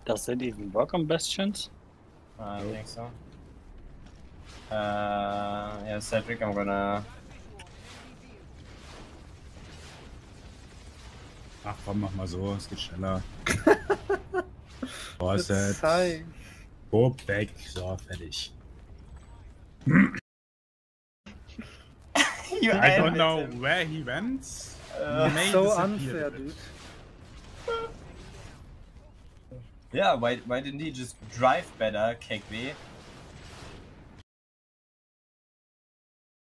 Does it even work on Bastions? I think so. Yeah, Cedric, I'm gonna... Ach komm, mach mal so, es geht schneller. Boah, Zeig. Bob weg, so, fertig. I don't know where he went. May So disappeared unfair, a bit. dude. Yeah, why didn't he just drive better, Kekwe?